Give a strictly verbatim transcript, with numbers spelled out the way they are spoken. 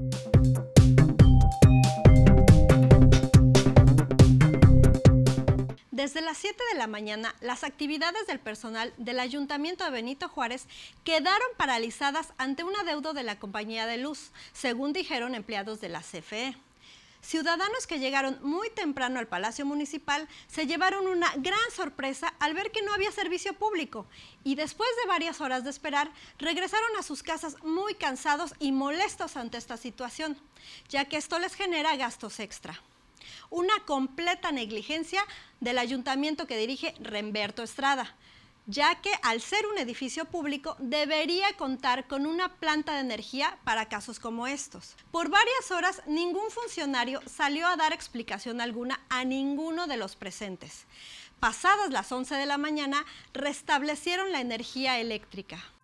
Desde las siete de la mañana, las actividades del personal del Ayuntamiento de Benito Juárez quedaron paralizadas ante un adeudo de la compañía de luz, según dijeron empleados de la C F E. Ciudadanos que llegaron muy temprano al Palacio Municipal se llevaron una gran sorpresa al ver que no había servicio público y después de varias horas de esperar, regresaron a sus casas muy cansados y molestos ante esta situación, ya que esto les genera gastos extra. Una completa negligencia del ayuntamiento que dirige Remberto Estrada, ya que al ser un edificio público debería contar con una planta de energía para casos como estos. Por varias horas ningún funcionario salió a dar explicación alguna a ninguno de los presentes. Pasadas las once de la mañana restablecieron la energía eléctrica.